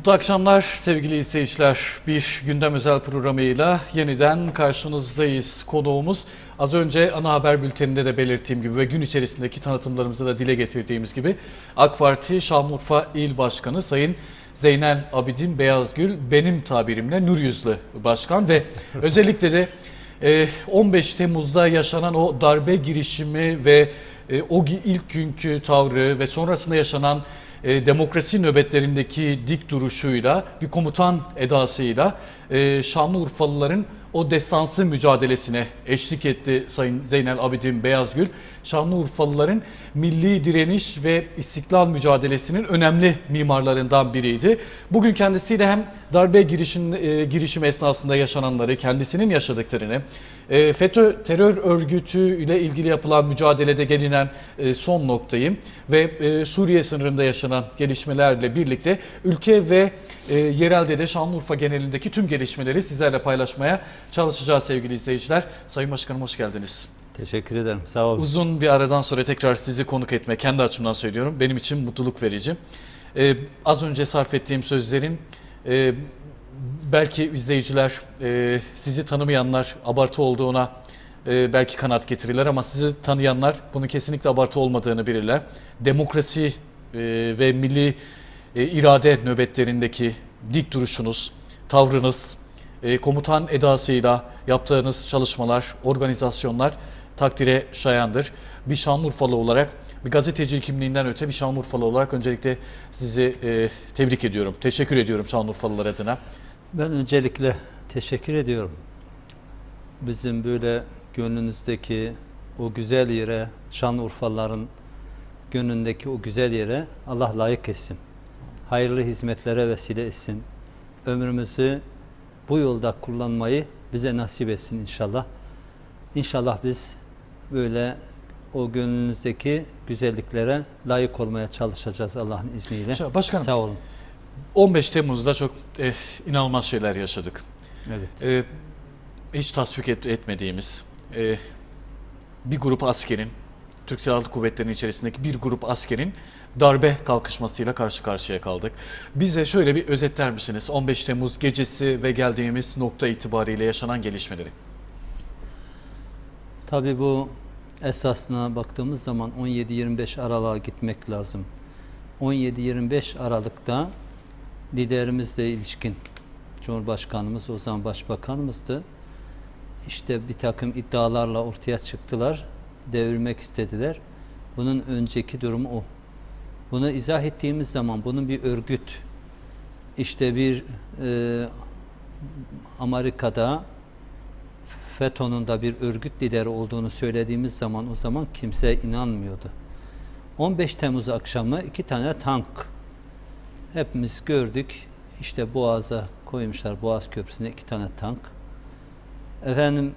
Mutlu akşamlar sevgili izleyiciler. Bir gündem özel programıyla yeniden karşınızdayız. Konuğumuz az önce ana haber bülteninde de belirttiğim gibi ve gün içerisindeki tanıtımlarımızda da dile getirdiğimiz gibi AK Parti Şanlıurfa İl Başkanı Sayın Zeynel Abidin Beyazgül, benim tabirimle nur yüzlü başkan ve özellikle de 15 Temmuz'da yaşanan o darbe girişimi ve o ilk günkü tavrı ve sonrasında yaşanan demokrasi nöbetlerindeki dik duruşuyla, bir komutan edasıyla Şanlıurfalıların o destansı mücadelesine eşlik etti Sayın Zeynel Abidin Beyazgül. Şanlıurfalıların milli direniş ve istiklal mücadelesinin önemli mimarlarından biriydi. Bugün kendisiyle hem darbe girişimi esnasında yaşananları, kendisinin yaşadıklarını, FETÖ terör örgütü ile ilgili yapılan mücadelede gelinen son noktayı ve Suriye sınırında yaşanan gelişmelerle birlikte ülke ve yerelde de Şanlıurfa genelindeki tüm gelişmeleri sizlerle paylaşmaya çalışacağız sevgili izleyiciler. Sayın Başkanım, hoş geldiniz. Teşekkür ederim. Sağ olun. Uzun bir aradan sonra tekrar sizi konuk etme, kendi açımdan söylüyorum, benim için mutluluk verici. Az önce sarf ettiğim sözlerin belki izleyiciler, sizi tanımayanlar abartı olduğuna belki kanaat getirirler ama sizi tanıyanlar bunun kesinlikle abartı olmadığını bilirler. Demokrasi ve milli irade nöbetlerindeki dik duruşunuz, tavrınız, komutan edasıyla yaptığınız çalışmalar, organizasyonlar takdire şayandır. Bir Şanlıurfalı olarak, bir gazeteci kimliğinden öte bir Şanlıurfalı olarak öncelikle sizi tebrik ediyorum. Teşekkür ediyorum Şanlıurfalılar adına. Ben öncelikle teşekkür ediyorum. Bizim böyle gönlünüzdeki o güzel yere, Şanlıurfalıların gönlündeki o güzel yere Allah layık etsin. Hayırlı hizmetlere vesile etsin. Ömrümüzü bu yolda kullanmayı bize nasip etsin inşallah. İnşallah biz böyle o gönlünüzdeki güzelliklere layık olmaya çalışacağız Allah'ın izniyle. Başkanım, sağ olun. 15 Temmuz'da çok inanılmaz şeyler yaşadık. Evet. Hiç tasvip etmediğimiz bir grup askerin, Türk Silahlı Kuvvetleri'nin içerisindeki bir grup askerin darbe kalkışmasıyla karşı karşıya kaldık. Bize şöyle bir özetler misiniz 15 Temmuz gecesi ve geldiğimiz nokta itibariyle yaşanan gelişmeleri? Tabii bu esasına baktığımız zaman 17-25 Aralık'a gitmek lazım. 17-25 Aralık'ta liderimizle ilişkin Cumhurbaşkanımız, o zaman Başbakanımızdı. İşte bir takım iddialarla ortaya çıktılar, devirmek istediler. Bunun önceki durum o. Bunu izah ettiğimiz zaman bunun bir örgüt, işte bir Amerika'da FETÖ'nün da bir örgüt lideri olduğunu söylediğimiz zaman o zaman kimse inanmıyordu. 15 Temmuz akşamı 2 tane tank hepimiz gördük. İşte Boğaz'a koymuşlar, Boğaz Köprüsü'ne 2 tane tank. Efendim,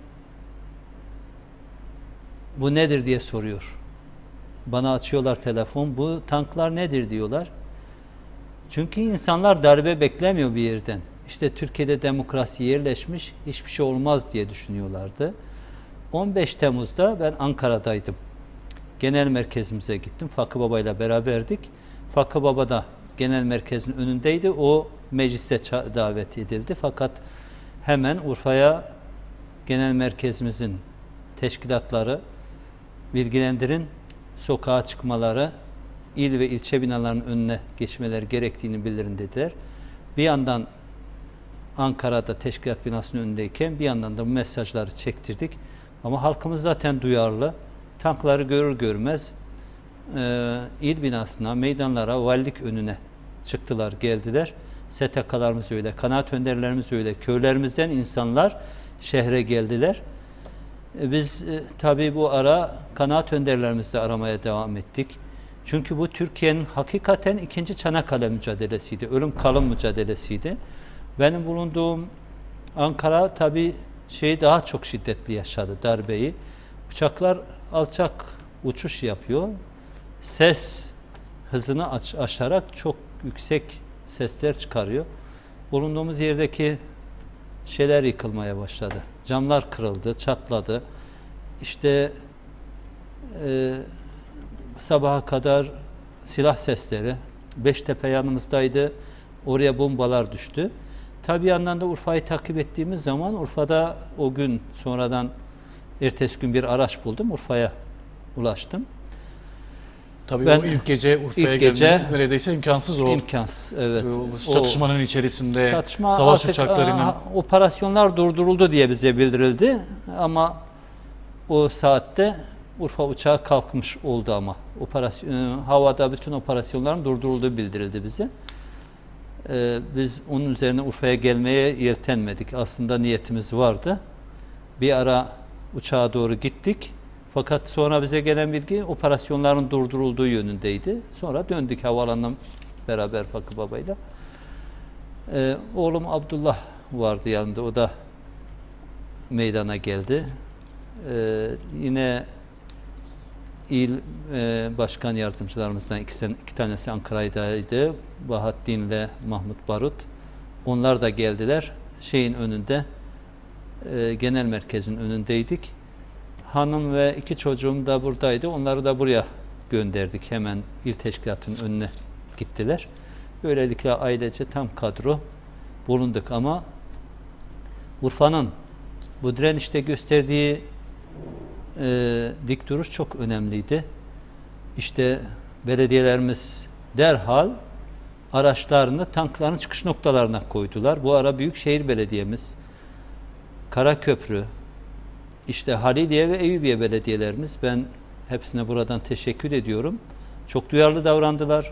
bu nedir diye soruyor. Bana açıyorlar telefon, bu tanklar nedir diyorlar. Çünkü insanlar darbe beklemiyor bir yerden. İşte Türkiye'de demokrasi yerleşmiş, hiçbir şey olmaz diye düşünüyorlardı. 15 Temmuz'da ben Ankara'daydım. Genel merkezimize gittim. Fakı Baba ile beraberdik. Fakı Baba da genel merkezin önündeydi. O meclise davet edildi. Fakat hemen Urfa'ya genel merkezimizin teşkilatları bilgilendirin, sokağa çıkmaları, il ve ilçe binalarının önüne geçmeleri gerektiğini bildirin dediler. Bir yandan Ankara'da teşkilat binasının önündeyken bir yandan da bu mesajları çektirdik. Ama halkımız zaten duyarlı. Tankları görür görmez il binasına, meydanlara, valilik önüne çıktılar, geldiler. STK'larımız öyle, kanaat önderlerimiz öyle, köylerimizden insanlar şehre geldiler. Biz tabii bu ara kanaat önderlerimizi de aramaya devam ettik. Çünkü bu Türkiye'nin hakikaten ikinci Çanakkale mücadelesiydi, ölüm kalım mücadelesiydi. Benim bulunduğum Ankara tabii daha çok şiddetli yaşadı darbeyi. Uçaklar alçak uçuş yapıyor. Ses hızını aşarak çok yüksek sesler çıkarıyor. Bulunduğumuz yerdeki şeyler yıkılmaya başladı. Camlar kırıldı, çatladı. İşte sabaha kadar silah sesleri. Beştepe yanımızdaydı. Oraya bombalar düştü. Tabii yandan da Urfa'yı takip ettiğimiz zaman Urfa'da o gün sonradan ertesi gün bir araç buldum. Urfa'ya ulaştım. Tabii Ben o ilk gece Urfa'ya gelmeniz neredeyse imkansız o. İmkansız, evet. O çatışmanın içerisinde savaş artık, uçaklarının... operasyonlar durduruldu diye bize bildirildi ama o saatte Urfa uçağı kalkmış oldu ama havada bütün operasyonların durdurulduğu bildirildi bize. Biz onun üzerine Urfa'ya gelmeye yeltenmedik. Aslında niyetimiz vardı. Bir ara uçağa doğru gittik. Fakat sonra bize gelen bilgi operasyonların durdurulduğu yönündeydi. Sonra döndük havaalanından beraber Fakı Baba'yla. Oğlum Abdullah vardı yanında. O da meydana geldi. Yine İl başkan yardımcılarımızdan iki tanesi Ankara'daydı. Bahattin ile Mahmut Barut. Onlar da geldiler. Şeyin önünde, genel merkezin önündeydik. Hanım ve 2 çocuğum da buradaydı. Onları da buraya gönderdik. Hemen il teşkilatının önüne gittiler. Böylelikle ailece tam kadro bulunduk ama Urfa'nın bu direnişte gösterdiği dik duruş çok önemliydi. İşte belediyelerimiz derhal araçlarını tankların çıkış noktalarına koydular. Bu ara Büyükşehir Belediyemiz, Karaköprü, işte Haliliye ve Eyüpiye belediyelerimiz, ben hepsine buradan teşekkür ediyorum. Çok duyarlı davrandılar.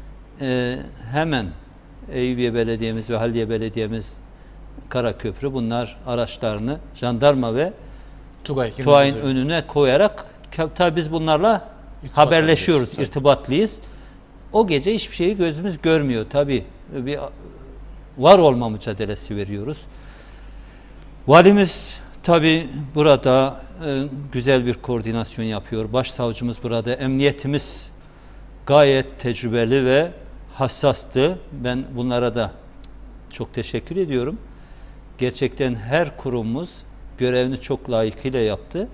Hemen Eyüpiye Belediyemiz ve Haliliye Belediyemiz, Karaköprü, bunlar araçlarını jandarma ve Tugay'ın önüne koyarak, tabii biz bunlarla haberleşiyoruz, irtibatlıyız. O gece hiçbir şeyi gözümüz görmüyor. Tabii bir var olma mücadelesi veriyoruz. Valimiz tabii burada güzel bir koordinasyon yapıyor. Başsavcımız burada, emniyetimiz gayet tecrübeli ve hassastı. Ben bunlara da çok teşekkür ediyorum. Gerçekten her kurumumuz görevini çok layıkıyla yaptı.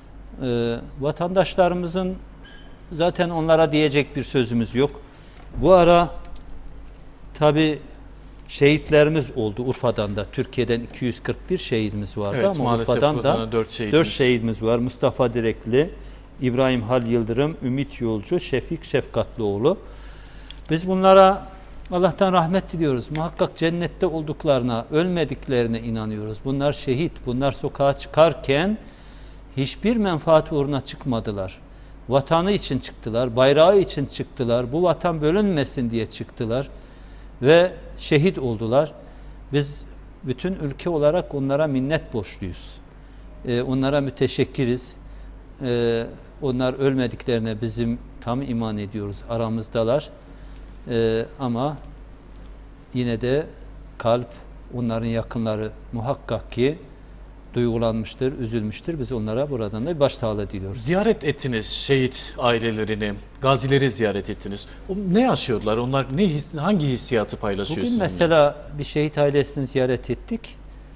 Vatandaşlarımızın zaten onlara diyecek bir sözümüz yok. Bu ara tabii şehitlerimiz oldu Urfa'dan da. Türkiye'den 241 şehidimiz vardı, evet, ama Urfa'dan da 4 şehidimiz var. Mustafa Direkli, İbrahim Hal Yıldırım, Ümit Yolcu, Şefik Şefkatlıoğlu. Biz bunlara Allah'tan rahmet diliyoruz. Muhakkak cennette olduklarına, ölmediklerine inanıyoruz. Bunlar şehit. Bunlar sokağa çıkarken hiçbir menfaat uğruna çıkmadılar. Vatanı için çıktılar, bayrağı için çıktılar. Bu vatan bölünmesin diye çıktılar ve şehit oldular. Biz bütün ülke olarak onlara minnet borçluyuz. Onlara müteşekkiriz. Onlar ölmediklerine bizim tam iman ediyoruz. Aramızdalar. Ama yine de kalp, onların yakınları muhakkak ki duygulanmıştır, üzülmüştür. Biz onlara buradan da başsağlığı diliyoruz. Ziyaret ettiniz şehit ailelerini, gazileri ziyaret ettiniz. Ne yaşıyorlar? Onlar hangi hissiyatı paylaşıyor bugün sizinle? Mesela bir şehit ailesini ziyaret ettik.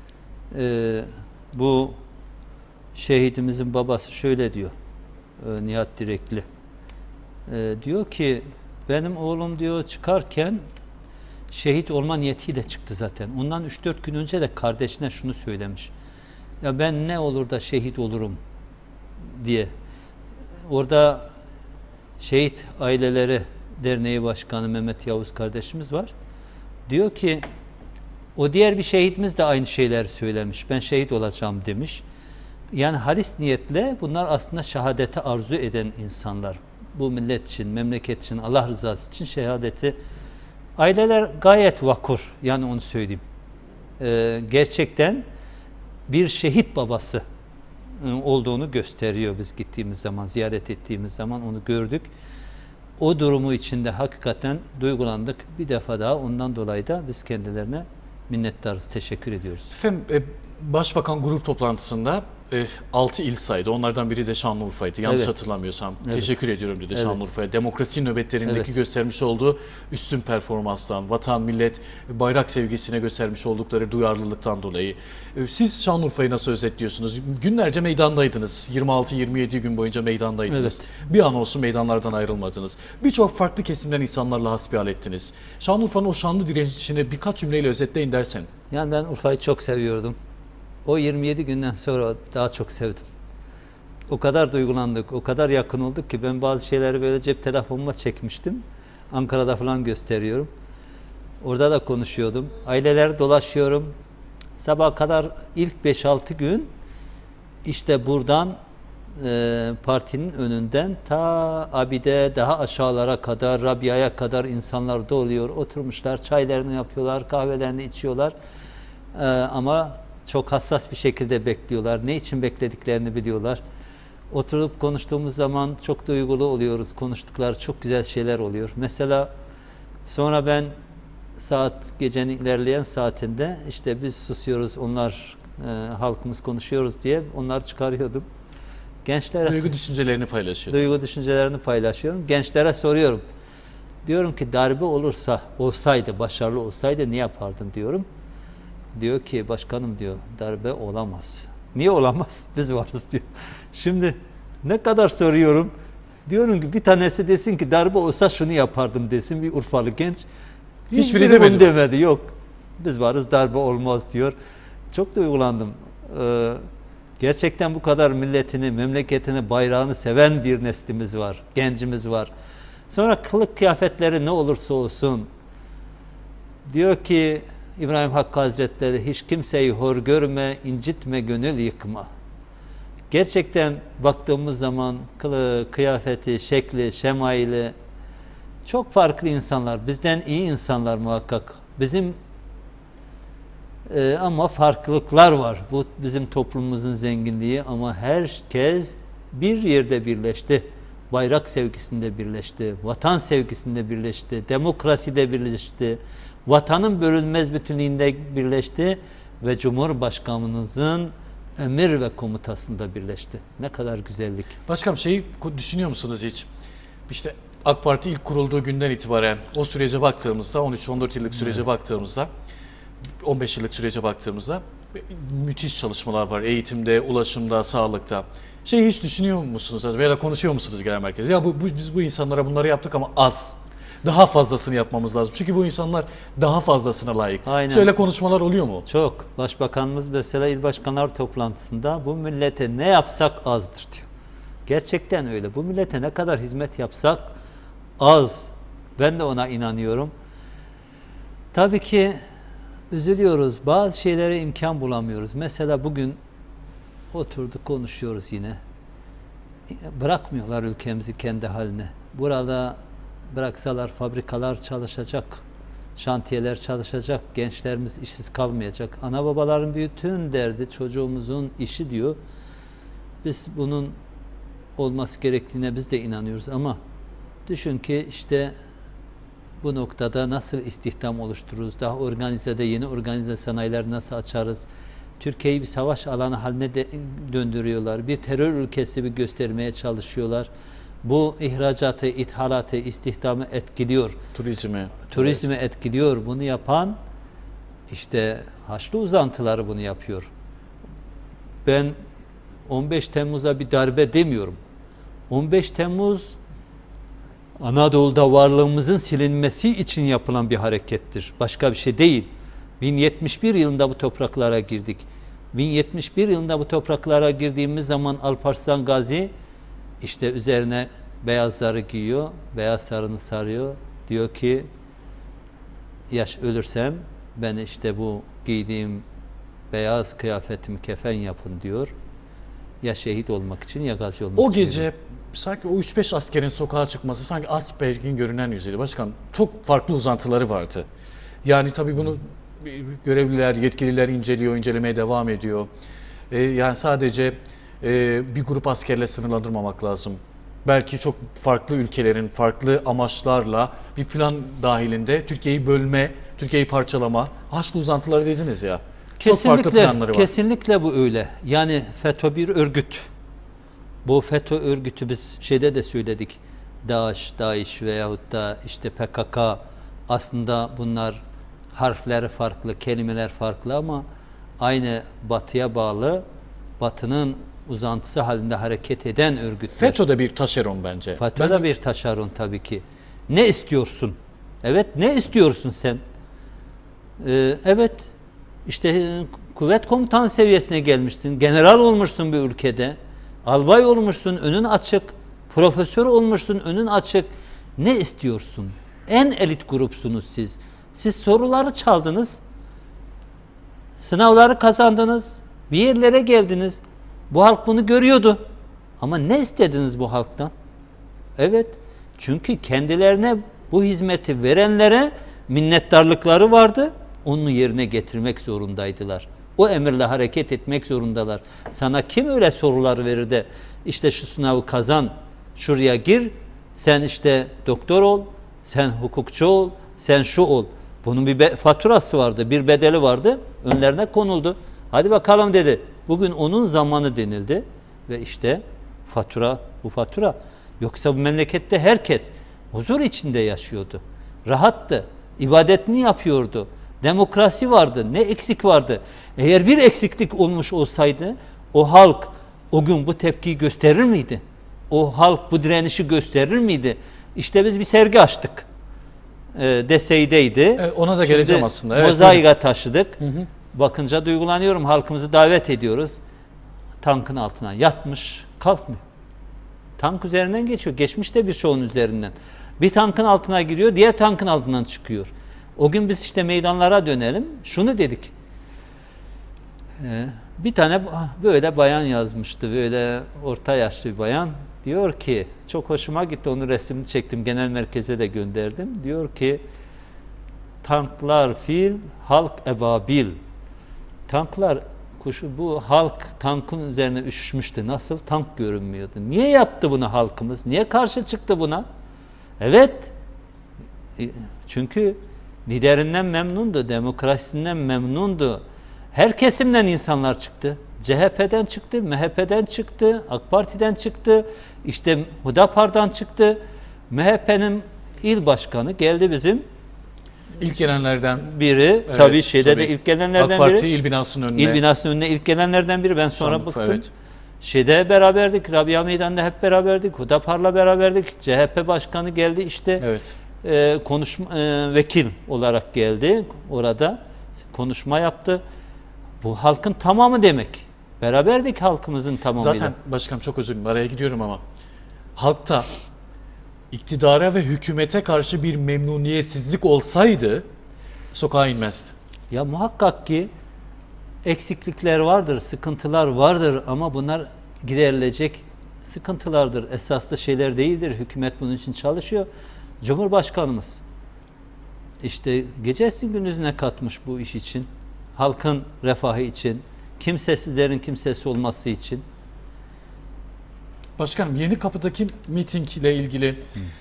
Bu şehidimizin babası şöyle diyor, Nihat Direkli. Diyor ki, benim oğlum diyor çıkarken şehit olma niyetiyle çıktı zaten. Ondan 3-4 gün önce de kardeşine şunu söylemiş. Ya ben ne olur da şehit olurum diye. Orada Şehit Aileleri Derneği Başkanı Mehmet Yavuz kardeşimiz var. Diyor ki, o diğer bir şehitimiz de aynı şeyler söylemiş. Ben şehit olacağım demiş. Yani halis niyetle bunlar aslında şehadeti arzu eden insanlar. Bu millet için, memleket için, Allah rızası için şehadeti. Aileler gayet vakur, yani onu söyleyeyim. Gerçekten bir şehit babası olduğunu gösteriyor. Biz gittiğimiz zaman, ziyaret ettiğimiz zaman onu gördük. O durumu içinde hakikaten duygulandık. Bir defa daha ondan dolayı da biz kendilerine minnettarız, teşekkür ediyoruz. Efendim, Başbakan grup toplantısında 6 il saydı. Onlardan biri de Şanlıurfa'ydı. Yanlış Evet. hatırlamıyorsam. Evet. Teşekkür ediyorum dedi Evet. Şanlıurfa'ya. Demokrasi nöbetlerindeki Evet. göstermiş olduğu üstün performanstan, vatan, millet, bayrak sevgisine göstermiş oldukları duyarlılıktan dolayı. Siz Şanlıurfa'yı nasıl özetliyorsunuz? Günlerce meydandaydınız. 26-27 gün boyunca meydandaydınız. Bir an olsun meydanlardan ayrılmadınız. Birçok farklı kesimden insanlarla hasbihal ettiniz. Şanlıurfa'nın o şanlı direnişini birkaç cümleyle özetleyin dersen. Yani ben Urfa'yı çok seviyordum. O 27 günden sonra daha çok sevdim. O kadar duygulandık, o kadar yakın olduk ki ben bazı şeyleri böyle cep telefonuma çekmiştim. Ankara'da falan gösteriyorum. Orada da konuşuyordum. Aileler dolaşıyorum. Sabaha kadar ilk 5-6 gün işte buradan partinin önünden ta Abide daha aşağılara kadar, Rabia'ya kadar insanlar doluyor. Oturmuşlar, çaylarını yapıyorlar, kahvelerini içiyorlar. Ama çok hassas bir şekilde bekliyorlar. Ne için beklediklerini biliyorlar. Oturup konuştuğumuz zaman çok duygulu oluyoruz. Konuştukları çok güzel şeyler oluyor. Mesela sonra ben gecenin ilerleyen saatinde işte biz susuyoruz, onlar halkımız konuşuyoruz diye onları çıkarıyordum. Gençlere Duygu düşüncelerini paylaşıyordum. duygu düşüncelerini paylaşıyorum. Gençlere soruyorum. Diyorum ki darbe olsaydı, başarılı olsaydı ne yapardın diyorum. Diyor ki başkanım diyor darbe olamaz. Niye olamaz? Biz varız diyor. Şimdi ne kadar soruyorum. Diyorum ki bir tanesi desin ki darbe olsa şunu yapardım desin bir Urfalı genç. Hiçbiri Hiçbiri bunu demedi. demedi. Yok. Biz varız darbe olmaz diyor. Çok duygulandım. Gerçekten bu kadar milletini, memleketini, bayrağını seven bir neslimiz var. Gencimiz var. Sonra kılık kıyafetleri ne olursa olsun diyor ki İbrahim Hakkı Hazretleri hiç kimseyi hor görme, incitme, gönül yıkma. Gerçekten baktığımız zaman kılığı, kıyafeti, şekli, şemaili çok farklı insanlar. Bizden iyi insanlar muhakkak. Ama farklılıklar var. Bu bizim toplumumuzun zenginliği ama herkes bir yerde birleşti. Bayrak sevgisinde birleşti, vatan sevgisinde birleşti, demokraside birleşti, vatanın bölünmez bütünlüğünde birleşti ve Cumhurbaşkanımızın emir ve komutasında birleşti. Ne kadar güzellik. Başkanım şeyi düşünüyor musunuz hiç? İşte AK Parti ilk kurulduğu günden itibaren o sürece baktığımızda 13-14 yıllık sürece baktığımızda 15 yıllık sürece baktığımızda müthiş çalışmalar var. Eğitimde, ulaşımda, sağlıkta. Şeyi hiç düşünüyor musunuz veya konuşuyor musunuz genel merkez? Ya biz bu insanlara bunları yaptık ama az. Daha fazlasını yapmamız lazım. Çünkü bu insanlar daha fazlasına layık. Aynen. Şöyle konuşmalar oluyor mu? Çok. Başbakanımız mesela il başkanlar toplantısında bu millete ne yapsak azdır diyor. Gerçekten öyle. Bu millete ne kadar hizmet yapsak az. Ben de ona inanıyorum. Tabii ki üzülüyoruz. Bazı şeylere imkan bulamıyoruz. Mesela bugün oturduk konuşuyoruz yine. Bırakmıyorlar ülkemizi kendi haline. Burada bıraksalar fabrikalar çalışacak, şantiyeler çalışacak, gençlerimiz işsiz kalmayacak. Ana babaların bütün derdi çocuğumuzun işi diyor. Biz bunun olması gerektiğine biz de inanıyoruz ama düşün ki işte bu noktada nasıl istihdam oluştururuz, daha organizede yeni organize sanayiler nasıl açarız, Türkiye'yi bir savaş alanı haline döndürüyorlar, bir terör ülkesi gibi göstermeye çalışıyorlar. Bu ihracatı, ithalatı, istihdamı etkiliyor. Turizmi evet. Etkiliyor. Bunu yapan işte Haçlı uzantıları bunu yapıyor. Ben 15 Temmuz'a bir darbe demiyorum. 15 Temmuz Anadolu'da varlığımızın silinmesi için yapılan bir harekettir. Başka bir şey değil. 1071 yılında bu topraklara girdik. 1071 yılında bu topraklara girdiğimiz zaman Alparslan Gazi işte üzerine beyazları giyiyor, beyaz sarını sarıyor. Diyor ki ölürsem ben işte bu giydiğim beyaz kıyafetimi kefen yapın diyor. Ya şehit olmak için ya gazi olmak için. O gece sanki o 3-5 askerin sokağa çıkması sanki Asperger'in görünen yüzeydi. Başkan çok farklı uzantıları vardı. Yani tabii bunu görevliler, yetkililer incelemeye devam ediyor. Yani sadece bir grup askerle sınırlandırmamak lazım. Belki çok farklı ülkelerin farklı amaçlarla bir plan dahilinde Türkiye'yi bölme, Türkiye'yi parçalama, Haçlı uzantıları dediniz ya. Çok farklı planları var. Kesinlikle bu öyle. Yani FETÖ bir örgüt. Bu FETÖ örgütü biz şeyde de söyledik. DAEŞ veyahut da işte PKK, aslında bunlar harfleri farklı, kelimeler farklı ama aynı Batı'ya bağlı, Batı'nın uzantısı halinde hareket eden örgütler. FETÖ de bir taşeron bence. FETÖ de bir taşeron tabii ki. Ne istiyorsun? Evet, ne istiyorsun sen? Evet, işte kuvvet komutan seviyesine gelmişsin, general olmuşsun bir ülkede, albay olmuşsun, önün açık, profesör olmuşsun, önün açık. Ne istiyorsun? En elit grupsunuz siz. Siz soruları çaldınız, sınavları kazandınız, bir yerlere geldiniz. Bu halk bunu görüyordu. Ama ne istediniz bu halktan? Evet, çünkü kendilerine bu hizmeti verenlere minnettarlıkları vardı. Onu yerine getirmek zorundaydılar. O emirle hareket etmek zorundalar. Sana kim öyle sorular verir de işte şu sınavı kazan, şuraya gir, sen işte doktor ol, sen hukukçu ol, sen şu ol. Bunun bir faturası vardı, bir bedeli vardı. Önlerine konuldu. Hadi bakalım dedi. Bugün onun zamanı denildi ve işte fatura, bu fatura. Yoksa bu memlekette herkes huzur içinde yaşıyordu. Rahattı. İbadetini yapıyordu. Demokrasi vardı. Ne eksik vardı? Eğer bir eksiklik olmuş olsaydı o halk o gün bu tepkiyi gösterir miydi? O halk bu direnişi gösterir miydi? İşte biz bir sergi açtık. Desey'deydi. Ona da geleceğim aslında. Evet, Mozaika taşıdık. Bakınca duygulanıyorum. Halkımızı davet ediyoruz. Tankın altına yatmış, kalkmıyor. Tank üzerinden geçiyor. Geçmiş de birçoğunun üzerinden. Bir tankın altına giriyor, diğer tankın altından çıkıyor. O gün biz işte meydanlara dönelim. Şunu dedik. Bir tane böyle bayan yazmıştı. Böyle orta yaşlı bir bayan. Diyor ki, çok hoşuma gitti. Onun resmini çektim. Genel merkeze de gönderdim. Diyor ki, tanklar fil, halk ebabil. Tanklar kuşu, bu halk tankın üzerine üşüşmüştü. Nasıl? Tank görünmüyordu. Niye yaptı bunu halkımız? Niye karşı çıktı buna? Evet. Çünkü liderinden memnundu, demokrasisinden memnundu. Her kesimden insanlar çıktı. CHP'den çıktı, MHP'den çıktı, AK Parti'den çıktı, işte Hudapar'dan çıktı. MHP'nin il başkanı geldi bizim. İlk gelenlerden biri. Evet, tabii şeyde de ilk gelenlerden AK Parti biri. il binasının önüne. İl binasının önüne ilk gelenlerden biri. Ben sonra bıktım. Evet. Şeyde beraberdik. Rabia Meydanı'nda hep beraberdik. Hudapar'la beraberdik. CHP başkanı geldi işte. Evet. Vekil olarak geldi orada. Konuşma yaptı. Bu halkın tamamı demek. Beraberdik halkımızın tamamıyla. Zaten başkanım çok özür dilerim. Araya gidiyorum ama halkta iktidara ve hükümete karşı bir memnuniyetsizlik olsaydı sokağa inmezdi. Ya muhakkak ki eksiklikler vardır, sıkıntılar vardır ama bunlar giderilecek sıkıntılardır. Esaslı şeyler değildir. Hükümet bunun için çalışıyor. Cumhurbaşkanımız işte gecesi gündüzüne katmış bu iş için. Halkın refahı için, kimsesizlerin kimsesi olması için. Başkanım, Yeni Kapı'daki mitingle ilgili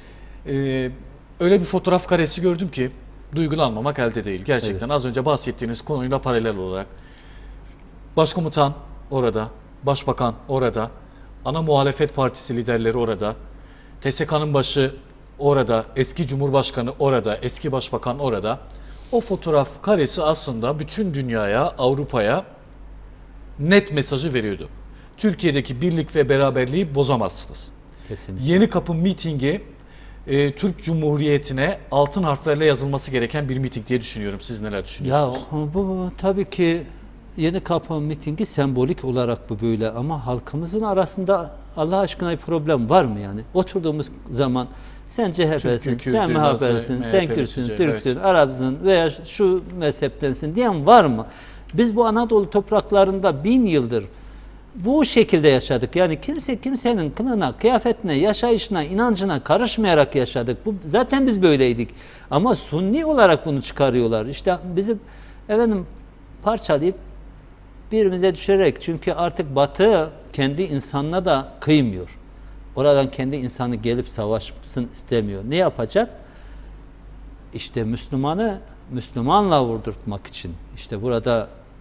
öyle bir fotoğraf karesi gördüm ki duygulanmamak elde değil. Gerçekten az önce bahsettiğiniz konuyla paralel olarak Başkomutan orada, Başbakan orada, ana muhalefet partisi liderleri orada, TSK'nın başı orada, eski Cumhurbaşkanı orada, eski Başbakan orada. O fotoğraf karesi aslında bütün dünyaya, Avrupa'ya net mesajı veriyordu. Türkiye'deki birlik ve beraberliği bozamazsınız. Kesinlikle. Yeni Kapı mitingi Türk Cumhuriyeti'ne altın harflerle yazılması gereken bir miting diye düşünüyorum. Siz neler Ya düşünüyorsunuz? bu tabii ki Yeni Kapı mitingi sembolik olarak bu böyle ama halkımızın arasında Allah aşkına bir problem var mı yani? Oturduğumuz zaman sen CHP'sin, sen MHP'sin, sen Kürtsün, Türksün, evet, Arapsın veya şu mezheptensin diyen var mı? Biz bu Anadolu topraklarında 1000 yıldır bu şekilde yaşadık. Yani kimse kimsenin kılığına, kıyafetine, yaşayışına, inancına karışmayarak yaşadık. Bu zaten biz böyleydik. Ama sunni olarak bunu çıkarıyorlar. İşte bizim parçalayıp birimize düşerek, çünkü artık Batı kendi insanına da kıymıyor. Oradan kendi insanı gelip savaşsın istemiyor. Ne yapacak? İşte Müslümanı Müslümanla vurdurtmak için. İşte burada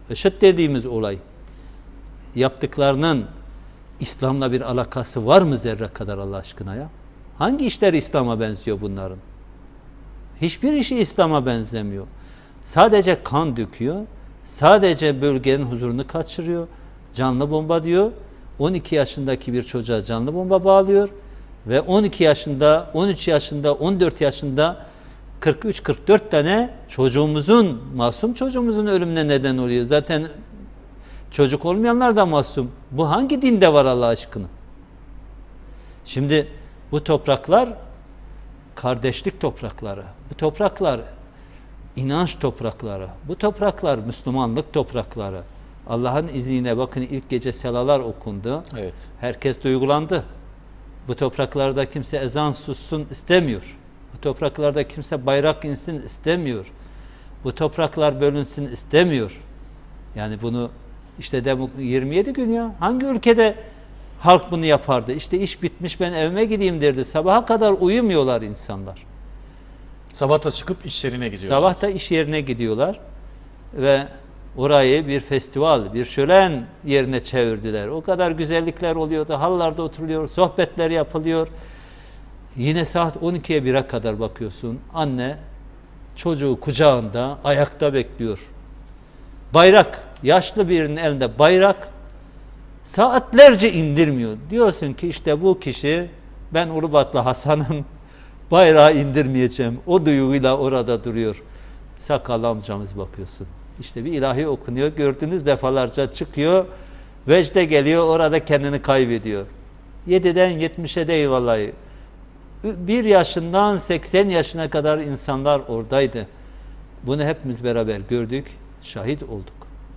IŞİD dediğimiz olay yaptıklarının İslam'la bir alakası var mı zerre kadar Allah aşkına ya? Hangi işler İslam'a benziyor bunların? Hiçbir işi İslam'a benzemiyor. Sadece kan döküyor. Sadece bölgenin huzurunu kaçırıyor. Canlı bomba diyor. 12 yaşındaki bir çocuğa canlı bomba bağlıyor. Ve 12 yaşında, 13 yaşında, 14 yaşında 43-44 tane çocuğumuzun, masum çocuğumuzun ölümüne neden oluyor. Zaten çocuk olmayanlar da masum. Bu hangi dinde var Allah aşkına? Şimdi bu topraklar kardeşlik toprakları. Bu topraklar inanç toprakları. Bu topraklar Müslümanlık toprakları. Allah'ın izniyle bakın ilk gece selalar okundu. Evet. Herkes duygulandı. Bu topraklarda kimse ezan sussun istemiyor. Bu topraklarda kimse bayrak insin istemiyor. Bu topraklar bölünsün istemiyor. Yani bunu işte 27 gün ya. Hangi ülkede halk bunu yapardı? İşte iş bitmiş ben evime gideyim derdi. Sabaha kadar uyumuyorlar insanlar. Sabah da çıkıp işlerine gidiyorlar. Sabah da iş yerine gidiyorlar ve orayı bir festival, bir şölen yerine çevirdiler. O kadar güzellikler oluyordu. Hallarda oturuluyor, sohbetler yapılıyor. Yine saat 12'ye 1'e kadar bakıyorsun. Anne çocuğu kucağında ayakta bekliyor. Bayrak, yaşlı birinin elinde bayrak saatlerce indirmiyor. Diyorsun ki işte bu kişi ben Ulubatlı Hasan'ım. Bayrağı indirmeyeceğim. O duyguyla orada duruyor. Sakallı amcamız bakıyorsun. İşte bir ilahi okunuyor. Gördüğünüz defalarca çıkıyor. Vecde geliyor. Orada kendini kaybediyor. 7'den 70'e değil vallahi. 1 yaşından 80 yaşına kadar insanlar oradaydı. Bunu hepimiz beraber gördük. Şahit olduk.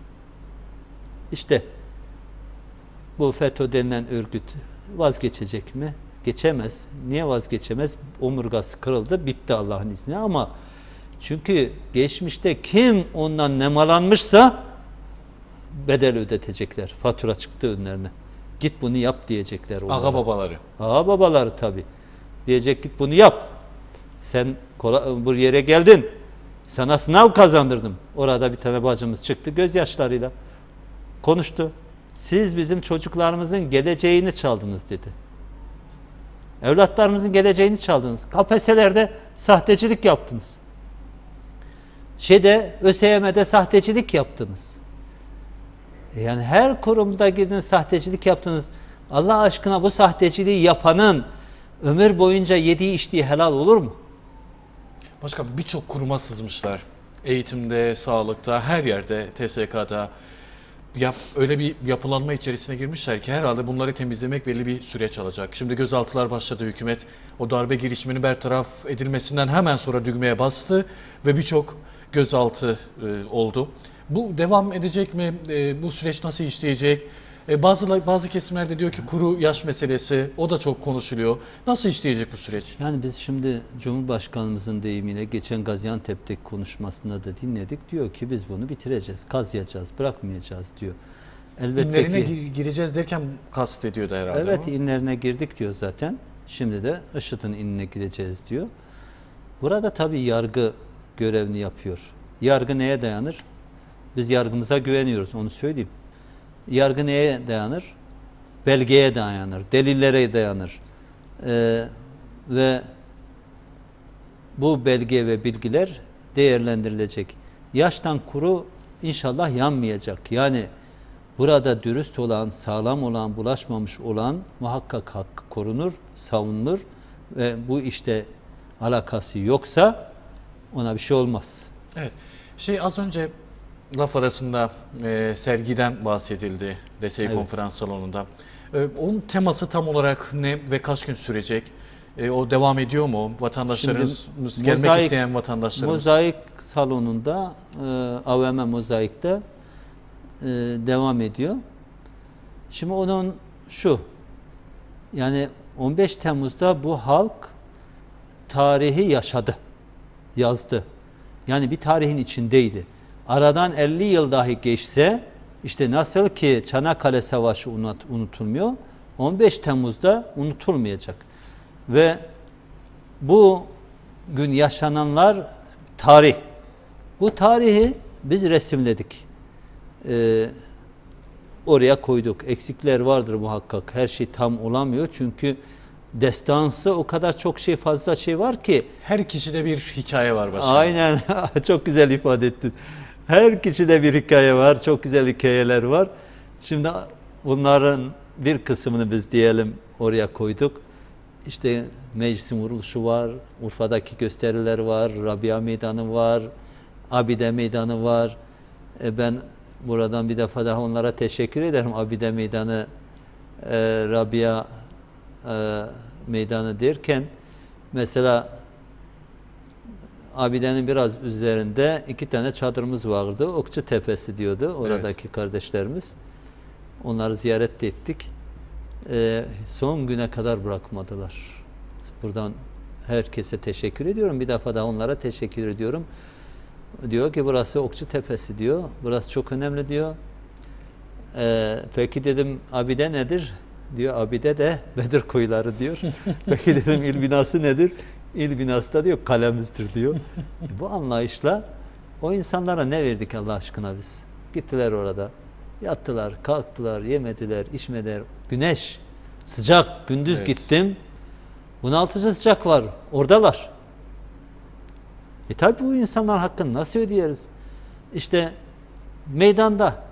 İşte bu FETÖ denilen örgüt vazgeçecek mi? Geçemez. Niye vazgeçemez? Omurgası kırıldı, bitti Allah'ın izniyle ama çünkü geçmişte kim ondan nemalanmışsa bedel ödetecekler. Fatura çıktı önlerine. Git bunu yap diyecekler. Onlara. Ağa babaları. Ağa babaları tabii. Diyecek git bunu yap. Sen bu yere geldin. Sana sınav kazandırdım. Orada bir tane bacımız çıktı gözyaşlarıyla. Konuştu. Siz bizim çocuklarımızın geleceğini çaldınız dedi. Evlatlarımızın geleceğini çaldınız. KPSS'lerde sahtecilik yaptınız. ÖSYM'de sahtecilik yaptınız. Yani her kurumda girdiniz sahtecilik yaptınız. Allah aşkına bu sahteciliği yapanın ömür boyunca yediği içtiği helal olur mu? Başka birçok kuruma sızmışlar. Eğitimde, sağlıkta, her yerde, TSK'da. Öyle bir yapılanma içerisine girmişler ki herhalde bunları temizlemek belli bir süreç alacak. Şimdi gözaltılar başladı, hükümet o darbe girişiminin bertaraf edilmesinden hemen sonra düğmeye bastı ve birçok gözaltı oldu. Bu devam edecek mi? Bu süreç nasıl işleyecek? Bazı kesimlerde diyor ki kuru yaş meselesi, o da çok konuşuluyor. Nasıl işleyecek bu süreç? Yani biz şimdi Cumhurbaşkanımızın deyimiyle geçen Gaziantep'teki konuşmasında da dinledik. Diyor ki biz bunu bitireceğiz, kazıyacağız, bırakmayacağız diyor. Elbette İnlerine ki gireceğiz derken kastediyordu herhalde. evet ama. inlerine girdik diyor zaten. Şimdi de IŞİD'in inine gireceğiz diyor. Burada tabii yargı görevini yapıyor. Yargı neye dayanır? Biz yargımıza güveniyoruz, onu söyleyeyim. Yargı neye dayanır? Belgeye dayanır, delillere dayanır. Ve bu belge ve bilgiler değerlendirilecek. Yaştan kuru inşallah yanmayacak. Yani burada dürüst olan, sağlam olan, bulaşmamış olan muhakkak hakkı korunur, savunulur ve bu işte alakası yoksa ona bir şey olmaz. Evet. Az önce laf arasında sergiden bahsedildi DSİ Evet. konferans salonunda. Onun teması tam olarak ne ve kaç gün sürecek? O devam ediyor mu? Vatandaşlarımız, gelmek isteyen vatandaşlarımız. Mozaik salonunda, AVM Mozaik'te devam ediyor. Şimdi onun yani 15 Temmuz'da bu halk tarihi yaşadı, yazdı. Yani bir tarihin içindeydi. Aradan 50 yıl dahi geçse, işte nasıl ki Çanakkale Savaşı unutulmuyor, 15 Temmuz'da unutulmayacak. Ve bu gün yaşananlar tarih. Bu tarihi biz resimledik. Oraya koyduk. Eksikler vardır muhakkak. Her şey tam olamıyor. Çünkü destansı o kadar çok fazla şey var ki. Her kişide bir hikaye var başkanım. Aynen. Çok güzel ifade ettin. Her kişide bir hikaye var. Çok güzel hikayeler var. Şimdi bunların bir kısmını biz diyelim oraya koyduk. İşte meclisin vuruluşu var. Urfa'daki gösteriler var. Rabia Meydanı var. Abide Meydanı var. Ben buradan bir defa daha onlara teşekkür ederim. Abide Meydanı, Rabia Meydanı derken mesela Abide'nin biraz üzerinde 2 tane çadırımız vardı. Okçu Tepesi diyordu oradaki kardeşlerimiz. Onları ziyaret ettik. Son güne kadar bırakmadılar. Buradan herkese teşekkür ediyorum. Bir defa daha onlara teşekkür ediyorum. Diyor ki burası Okçu Tepesi diyor. Burası çok önemli diyor. Peki dedim Abide nedir? Diyor Abide de Bedir Koyları diyor. Peki dedim il binası nedir? İl binası da diyor kalemizdir diyor. Bu anlayışla o insanlara ne verdik Allah aşkına biz? Gittiler orada. Yattılar, kalktılar, yemediler, içmediler. Güneş, sıcak. Gündüz gittim. Bunaltıcı sıcak var. Oradalar. Tabi bu insanlar hakkını nasıl ödeyeriz? İşte meydanda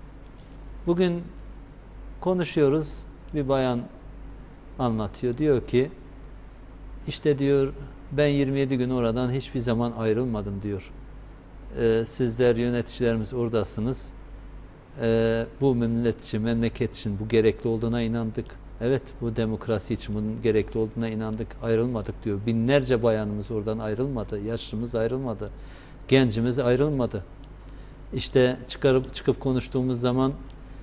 bugün konuşuyoruz. Bir bayan anlatıyor. Diyor ki işte diyor ben 27 gün oradan hiçbir zaman ayrılmadım diyor. Sizler yöneticilerimiz oradasınız. Bu millet için, memleket için bu gerekli olduğuna inandık. Evet bu demokrasi için bunun gerekli olduğuna inandık. Ayrılmadık diyor. Binlerce bayanımız oradan ayrılmadı. Yaşlımız ayrılmadı. Gencimiz ayrılmadı. İşte çıkıp konuştuğumuz zaman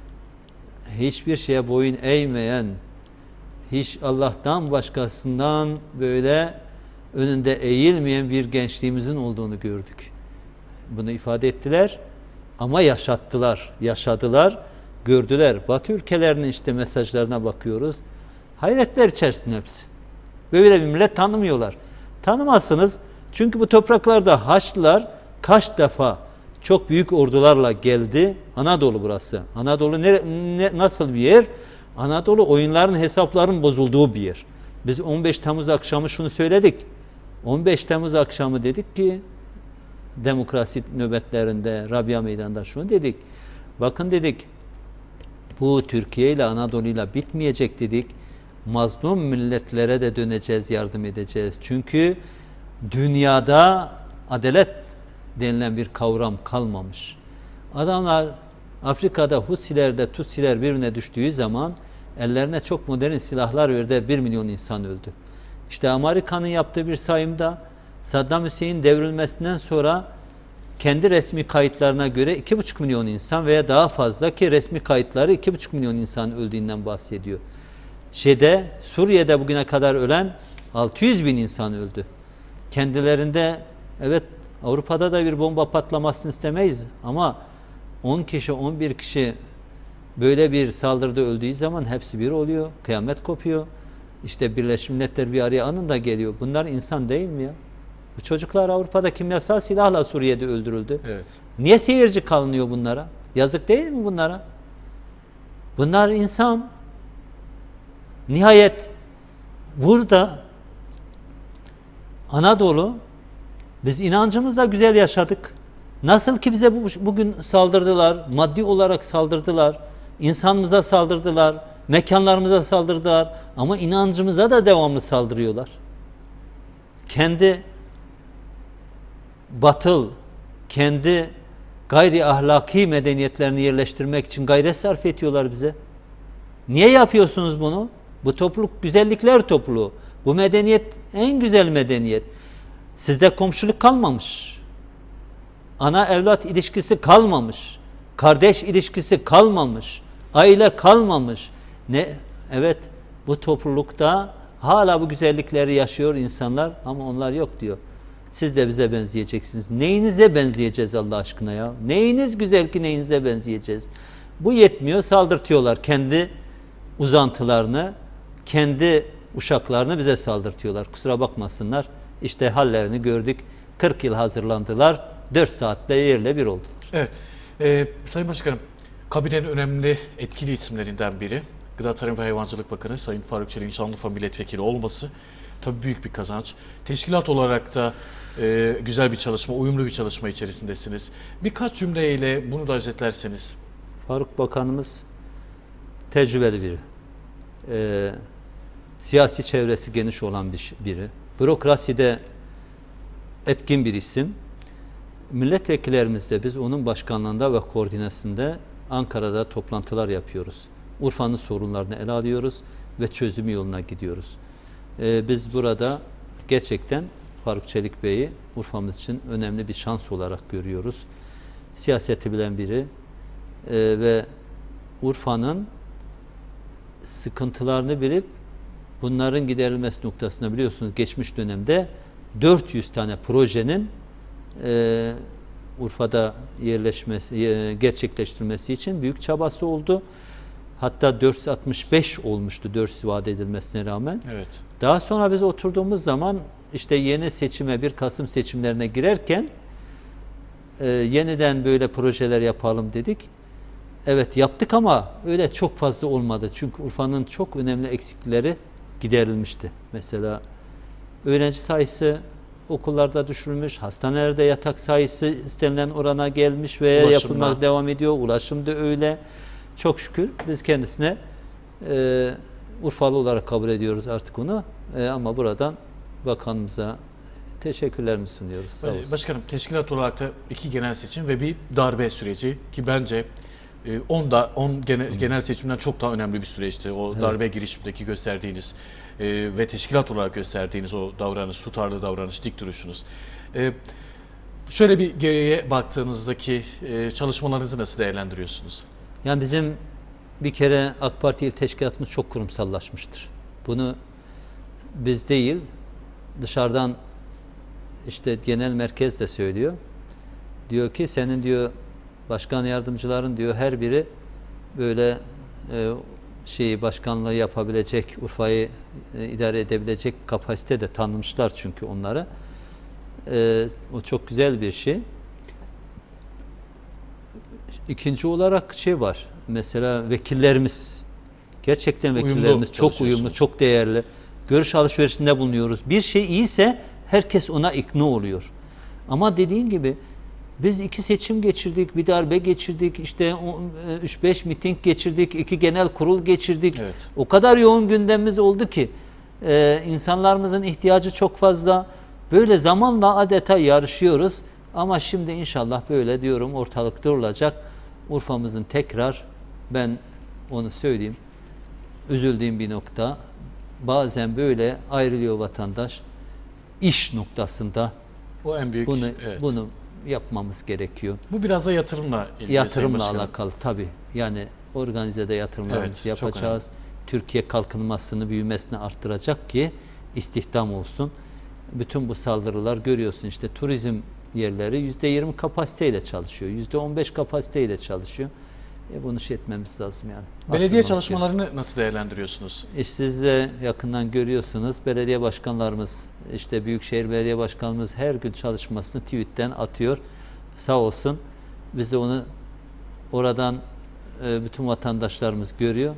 hiçbir şeye boyun eğmeyen, hiç Allah'tan başkasından böyle önünde eğilmeyen bir gençliğimizin olduğunu gördük. Bunu ifade ettiler ama yaşattılar, yaşadılar, gördüler. Batı ülkelerinin işte mesajlarına bakıyoruz. Hayretler içerisinde hepsi. Böyle bir millet tanımıyorlar. Tanımazsınız çünkü bu topraklarda Haçlılar kaç defa çok büyük ordularla geldi. Anadolu burası. Anadolu nasıl bir yer? Anadolu oyunların, hesapların bozulduğu bir yer. Biz 15 Temmuz akşamı şunu söyledik. 15 Temmuz akşamı dedik ki demokrasi nöbetlerinde, Rabia Meydanı'nda şunu dedik. Bakın dedik bu Türkiye ile Anadolu ile bitmeyecek dedik. Mazlum milletlere de döneceğiz, yardım edeceğiz. Çünkü dünyada adalet denilen bir kavram kalmamış. Adamlar Afrika'da Husiler Tutsiler birbirine düştüğü zaman ellerine çok modern silahlar verdi. 1 milyon insan öldü. İşte Amerika'nın yaptığı bir sayımda Saddam Hüseyin devrilmesinden sonra kendi resmi kayıtlarına göre 2,5 milyon insan veya daha fazla ki resmi kayıtları 2,5 milyon insan öldüğünden bahsediyor. Suriye'de bugüne kadar ölen 600 bin insan öldü. Kendilerinde evet Avrupa'da da bir bomba patlamasını istemeyiz ama 10 kişi 11 kişi böyle bir saldırıda öldüğü zaman hepsi bir oluyor. Kıyamet kopuyor. İşte Birleşmiş Milletler bir araya anında geliyor. Bunlar insan değil mi ya? Bu çocuklar Avrupa'da kimyasal silahla Suriye'de öldürüldü. Evet. Niye seyirci kalınıyor bunlara? Yazık değil mi bunlara? Bunlar insan. Nihayet burada Anadolu biz inancımızla güzel yaşadık. Nasıl ki bize bugün saldırdılar, maddi olarak saldırdılar, insanımıza saldırdılar, mekanlarımıza saldırdılar ama inancımıza da devamlı saldırıyorlar. Kendi batıl, kendi gayri ahlaki medeniyetlerini yerleştirmek için gayret sarf ediyorlar bize. Niye yapıyorsunuz bunu? Bu topluluk güzellikler topluluğu. Bu medeniyet en güzel medeniyet. Sizde komşuluk kalmamış. Ana evlat ilişkisi kalmamış. Kardeş ilişkisi kalmamış. Aile kalmamış. Evet bu toplulukta hala bu güzellikleri yaşıyor insanlar ama onlar yok diyor. Siz de bize benzeyeceksiniz. Neyinize benzeyeceğiz Allah aşkına ya? Neyiniz güzel ki neyinize benzeyeceğiz? Bu yetmiyor, saldırtıyorlar kendi uzantılarını, kendi uşaklarını bize saldırtıyorlar. Kusura bakmasınlar. İşte hallerini gördük. 40 yıl hazırlandılar. 4 saatte yerle bir oldular. Evet. Sayın Başkanım, kabinenin önemli etkili isimlerinden biri Gıda Tarım ve Hayvancılık Bakanı Sayın Faruk Çelik'in Şanlıurfa Milletvekili olması tabii büyük bir kazanç. Teşkilat olarak da güzel bir çalışma, uyumlu bir çalışma içerisindesiniz. Birkaç cümleyle bunu da özetlerseniz. Faruk Bakanımız tecrübeli biri. Siyasi çevresi geniş olan biri. Bürokraside etkin bir isim. Milletvekillerimizle biz onun başkanlığında ve koordinasyonunda Ankara'da toplantılar yapıyoruz. Urfa'nın sorunlarını ele alıyoruz ve çözüm yoluna gidiyoruz. Biz burada gerçekten Faruk Çelik Bey'i Urfa'mız için önemli bir şans olarak görüyoruz. Siyaseti bilen biri ve Urfa'nın sıkıntılarını bilip bunların giderilmesi noktasında biliyorsunuz geçmiş dönemde 400 tane projenin Urfa'da gerçekleştirilmesi için büyük çabası oldu. Hatta 465 olmuştu 400 vaat edilmesine rağmen. Evet. Daha sonra biz oturduğumuz zaman işte yeni seçime 1 Kasım seçimlerine girerken yeniden böyle projeler yapalım dedik. Evet yaptık ama öyle çok fazla olmadı. Çünkü Urfa'nın çok önemli eksikleri giderilmişti. Mesela öğrenci sayısı okullarda düşürülmüş, hastanelerde yatak sayısı istenilen orana gelmiş ve yapılmak devam ediyor. Ulaşım da öyle. Çok şükür biz kendisine Urfalı olarak kabul ediyoruz artık onu. Ama buradan bakanımıza teşekkürlerimizi sunuyoruz. Sağ olsun. Başkanım, teşkilat olarak da 2 genel seçim ve bir darbe süreci ki bence 10 genel seçimden çok daha önemli bir süreçti. O darbe girişimindeki gösterdiğiniz ve teşkilat olarak gösterdiğiniz o davranış, tutarlı davranış, dik duruşunuz. Şöyle bir geriye baktığınızdaki çalışmalarınızı nasıl değerlendiriyorsunuz? Yani bizim bir kere AK Parti il teşkilatımız çok kurumsallaşmıştır. Bunu biz değil, dışarıdan işte genel merkez de söylüyor. Diyor ki senin diyor başkan yardımcıların diyor her biri böyle başkanlığı yapabilecek, Urfa'yı idare edebilecek kapasite tanımışlar çünkü onlara. O çok güzel bir şey. İkinci olarak var. Mesela vekillerimiz gerçekten vekillerimiz çok uyumlu, çok değerli. Görüş alışverişinde bulunuyoruz. Bir şey iyiyse herkes ona ikna oluyor. Ama dediğin gibi biz 2 seçim geçirdik, bir darbe geçirdik, işte 3-5 miting geçirdik, 2 genel kurul geçirdik. Evet. O kadar yoğun gündemimiz oldu ki insanlarımızın ihtiyacı çok fazla. Böyle zamanla adeta yarışıyoruz. Ama şimdi inşallah böyle diyorum ortalıkta olacak. Urfa'mızın tekrar, ben onu söyleyeyim, üzüldüğüm bir nokta. Bazen böyle ayrılıyor vatandaş. İş noktasında O en büyük. bunu yapmamız gerekiyor. Bu biraz da yatırımla ilgili. Yatırımla alakalı tabii. Yani organizede yatırımlarımızı yapacağız. Türkiye kalkınmasını, büyümesini arttıracak ki istihdam olsun. Bütün bu saldırılar görüyorsun işte turizm yerleri %20 kapasiteyle çalışıyor. %15 kapasiteyle çalışıyor. Bunu etmemiz lazım yani. Belediye çalışmalarını nasıl değerlendiriyorsunuz? Siz de yakından görüyorsunuz. Belediye başkanlarımız, işte Büyükşehir Belediye Başkanımız her gün çalışmasını tweetten atıyor. Sağ olsun. Biz de onu oradan bütün vatandaşlarımız görüyor.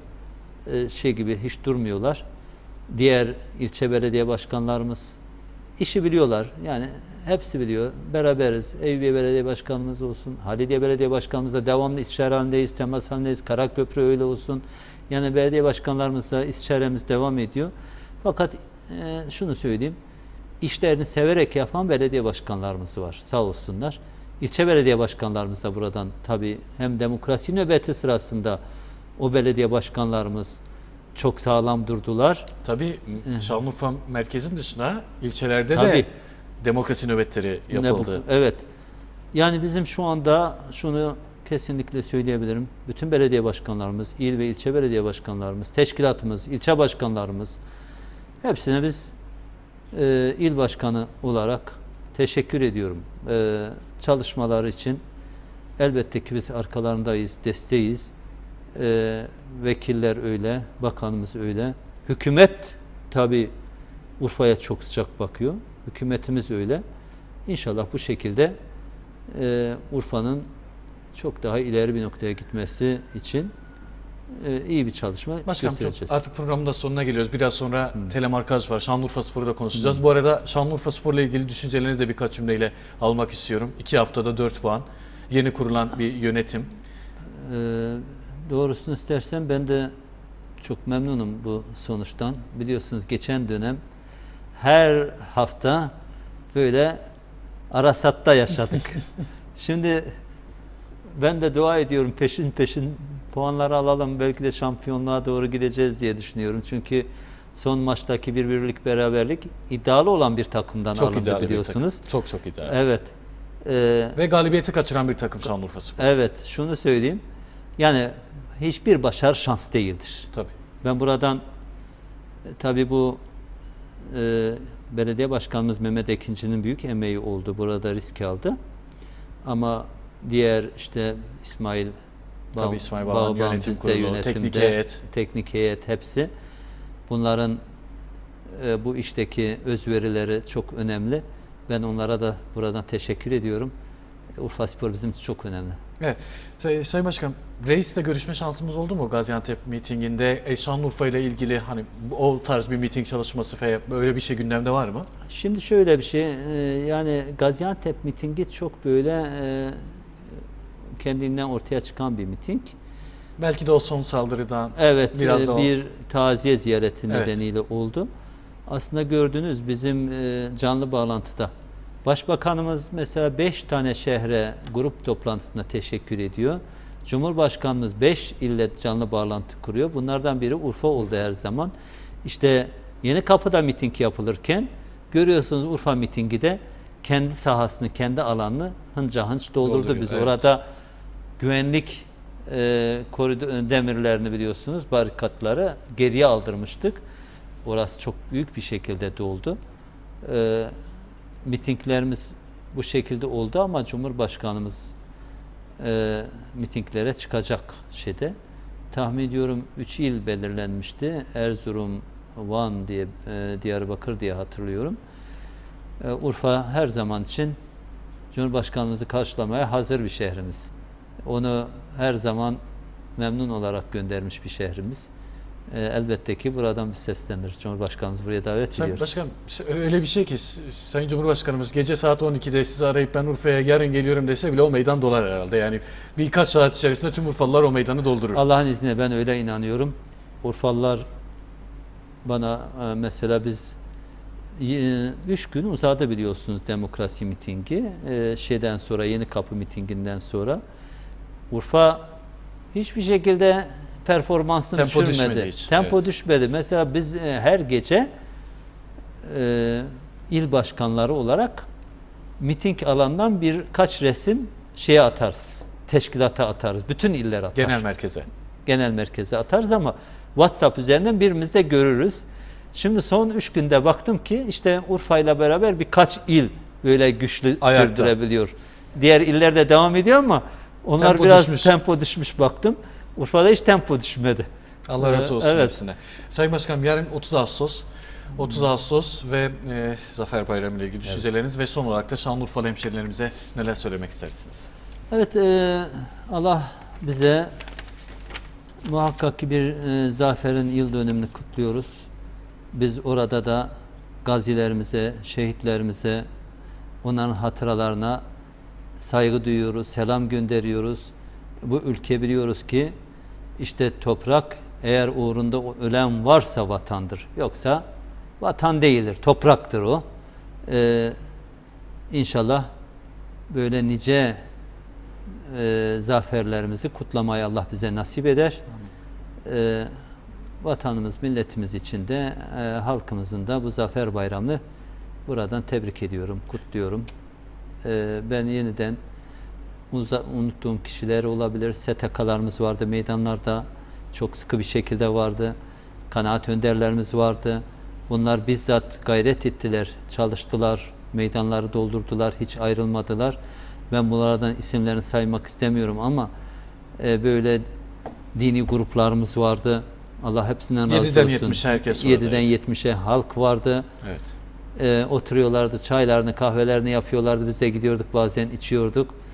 Gibi hiç durmuyorlar. Diğer ilçe belediye başkanlarımız işi biliyorlar. Yani hepsi biliyor. Beraberiz. Eyüpiye Belediye Başkanımız olsun. Halidiye Belediye Başkanımızla devamlı istişare halindeyiz, temas halindeyiz. Karaköprü öyle olsun. Yani belediye başkanlarımızla istişaremiz devam ediyor. Fakat şunu söyleyeyim. İşlerini severek yapan belediye başkanlarımız var. Sağ olsunlar. İlçe belediye başkanlarımız da buradan tabii hem demokrasi nöbeti sırasında o belediye başkanlarımız çok sağlam durdular. Tabii Şanlıurfa merkezin dışında ilçelerde de demokrasi nöbetleri yapıldı. Evet. Yani bizim şu anda şunu kesinlikle söyleyebilirim. Bütün belediye başkanlarımız, il ve ilçe belediye başkanlarımız, teşkilatımız, ilçe başkanlarımız hepsine biz il başkanı olarak teşekkür ediyorum. Çalışmaları için elbette ki biz arkalarındayız, desteğiz. Vekiller öyle, bakanımız öyle. Hükümet tabii Urfa'ya çok sıcak bakıyor. Hükümetimiz öyle. İnşallah bu şekilde Urfa'nın çok daha ileri bir noktaya gitmesi için iyi bir çalışma Başkanım, göstereceğiz. artık programın da sonuna geliyoruz. Biraz sonra telemarkaj var. Şanlıurfaspor'u da konuşacağız. Bu arada Şanlıurfaspor'la ilgili düşüncelerinizi de birkaç cümleyle almak istiyorum. 2 haftada 4 puan. Yeni kurulan bir yönetim. Doğrusunu istersen ben de çok memnunum bu sonuçtan. Biliyorsunuz geçen dönem her hafta böyle arasatta yaşadık. Şimdi ben de dua ediyorum, peşin peşin puanları alalım, belki de şampiyonluğa doğru gideceğiz diye düşünüyorum. Çünkü son maçtaki bir birlik beraberlik iddialı olan bir takımdan Çok alındı ideal biliyorsunuz. bir takım. Çok ideal. Evet. Ve galibiyeti kaçıran bir takım Şanlıurfaspor. Evet, şunu söyleyeyim. Yani hiçbir başarı şans değildir. Tabii. Ben buradan tabii bu belediye başkanımız Mehmet Ekinci'nin büyük emeği oldu. Burada risk aldı. Ama diğer işte İsmail Bağban yönetim kurulu, teknik heyet hepsi. Bunların bu işteki özverileri çok önemli. Ben onlara da buradan teşekkür ediyorum. Urfaspor bizim için çok önemli. Evet. Sayın Başkanım, reisle görüşme şansımız oldu mu Gaziantep mitinginde? Şanlıurfa ile ilgili hani o tarz bir miting çalışması veya böyle bir şey gündemde var mı? Şimdi şöyle bir şey, yani Gaziantep mitingi çok böyle kendinden ortaya çıkan bir miting. Belki de o son saldırıdan evet, biraz da bir taziye ziyareti nedeniyle oldu. Aslında gördünüz bizim canlı bağlantıda Başbakanımız mesela 5 tane şehre grup toplantısında teşekkür ediyor. Cumhurbaşkanımız 5 ille canlı bağlantı kuruyor. Bunlardan biri Urfa oldu her zaman. İşte Yenikapı'da miting yapılırken görüyorsunuz Urfa mitingi de kendi sahasını, kendi alanını hınca hınç doldurdu. Biz orada güvenlik koridor demirlerini biliyorsunuz, barikatları geriye aldırmıştık. Orası çok büyük bir şekilde doldu. Mitinglerimiz bu şekilde oldu ama Cumhurbaşkanımız mitinglere çıkacak şeyde. Tahmin ediyorum 3 il belirlenmişti. Erzurum, Van diye, Diyarbakır diye hatırlıyorum. Urfa her zaman için Cumhurbaşkanımızı karşılamaya hazır bir şehrimiz. Onu her zaman memnun olarak göndermiş bir şehrimiz. Elbette ki buradan bir seslenir. Cumhurbaşkanımız buraya davet ediyoruz. Başkanım, öyle bir şey ki Sayın Cumhurbaşkanımız gece saat 12'de sizi arayıp ben Urfa'ya yarın geliyorum dese bile o meydan dolar herhalde. Yani birkaç saat içerisinde tüm Urfalılar o meydanı doldurur. Allah'ın izniyle ben öyle inanıyorum. Urfalılar bana mesela biz 3 gün uzadı biliyorsunuz demokrasi mitingi. Şeyden sonra Yenikapı mitinginden sonra Urfa hiçbir şekilde performansını düşürmedi. Tempo düşmedi. Mesela biz her gece il başkanları olarak miting alanından birkaç resim şeye atarız. Teşkilata atarız. Bütün iller atar. Genel merkeze. Genel merkeze atarız ama WhatsApp üzerinden birimiz de görürüz. Şimdi son 3 günde baktım ki işte Urfa ile beraber birkaç il böyle güçlü sürdürebiliyor. Diğer iller de devam ediyor ama onlar tempo biraz düşmüş. Tempo düşmüş baktım. Urfa'da hiç tempo düşmedi. Allah razı olsun hepsine. Sayın Başkanım, yarın 30 Ağustos. 30 Ağustos ve Zafer Bayramı ile ilgili düşünceleriniz ve son olarak da Şanlıurfalı hemşehrilerimize neler söylemek istersiniz? Evet, Allah bize muhakkak ki bir zaferin yıl dönümünü kutluyoruz. Biz orada da gazilerimize, şehitlerimize, onların hatıralarına saygı duyuyoruz, selam gönderiyoruz. Bu ülke biliyoruz ki işte toprak eğer uğrunda ölen varsa vatandır. Yoksa vatan değildir, topraktır o. İnşallah böyle nice zaferlerimizi kutlamayı Allah bize nasip eder. Vatanımız, milletimiz için de halkımızın da bu zafer bayramını buradan tebrik ediyorum, kutluyorum. Ben yeniden unuttuğum kişiler olabilir. STK'larımız vardı meydanlarda. Çok sıkı bir şekilde vardı. Kanaat önderlerimiz vardı. Bunlar bizzat gayret ettiler, çalıştılar, meydanları doldurdular, hiç ayrılmadılar. Ben bunlardan isimlerini saymak istemiyorum ama böyle dini gruplarımız vardı. Allah hepsinden razı olsun. 7'den 70'e herkes vardı. 7'den 70'e halk vardı. Evet. Oturuyorlardı, çaylarını, kahvelerini yapıyorlardı. Biz de gidiyorduk, bazen içiyorduk.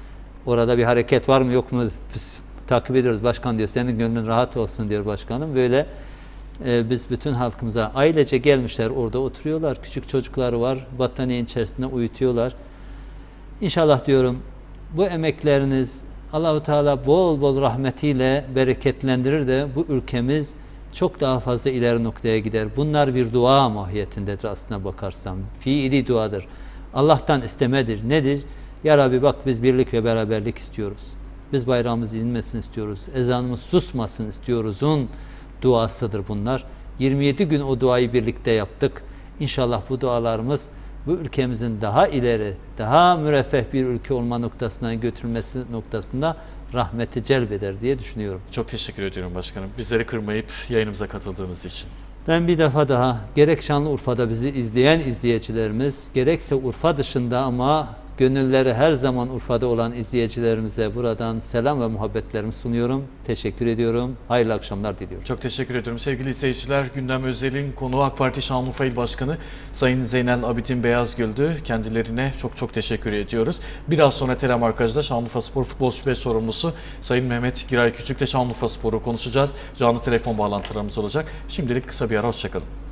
Orada bir hareket var mı yok mu biz takip ediyoruz. Başkan diyor senin gönlün rahat olsun diyor başkanım. Böyle biz bütün halkımıza ailece gelmişler, orada oturuyorlar. Küçük çocukları var. Battaniyenin içerisinde uyutuyorlar. İnşallah diyorum bu emekleriniz Allahu Teala bol bol rahmetiyle bereketlendirir de bu ülkemiz çok daha fazla ileri noktaya gider. Bunlar bir dua mahiyetindedir aslına bakarsam. Fiili duadır. Allah'tan istemedir. Nedir? Ya Rabbi bak biz birlik ve beraberlik istiyoruz. Biz bayrağımız inmesin istiyoruz. Ezanımız susmasın istiyoruz'un duasıdır bunlar. 27 gün o duayı birlikte yaptık. İnşallah bu dualarımız bu ülkemizin daha ileri, daha müreffeh bir ülke olma noktasına götürülmesi noktasında rahmeti celbeder diye düşünüyorum. Çok teşekkür ediyorum başkanım. Bizleri kırmayıp yayınımıza katıldığınız için. Ben bir defa daha gerek Şanlıurfa'da bizi izleyen izleyicilerimiz, gerekse Urfa dışında ama gönülleri her zaman Urfa'da olan izleyicilerimize buradan selam ve muhabbetlerimi sunuyorum. Teşekkür ediyorum. Hayırlı akşamlar diliyorum. Çok teşekkür ediyorum. Sevgili izleyiciler, Gündem Özel'in konuğu AK Parti Şanlıurfa İl Başkanı Sayın Zeynel Abidin Beyazgül'dü. Kendilerine çok teşekkür ediyoruz. Biraz sonra Telemarkaj'da Şanlıurfa Spor Futbol Şube Sorumlusu Sayın Mehmet Giray Küçük'le Şanlıurfa Spor'u konuşacağız. Canlı telefon bağlantılarımız olacak. Şimdilik kısa bir ara, hoşçakalın.